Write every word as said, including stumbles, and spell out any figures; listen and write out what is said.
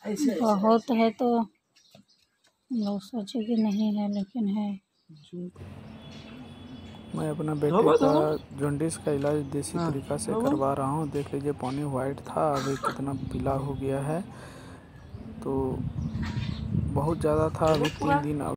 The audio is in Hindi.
बहुत है तो लोग सोचे कि नहीं है, लेकिन है। मैं अपना बेटे का जॉन्डिस का इलाज देसी तरीका से करवा रहा हूँ। देख लीजिए, पानी वाइट था, अभी कितना पीला हो गया है। तो बहुत ज़्यादा था, अभी तीन दिन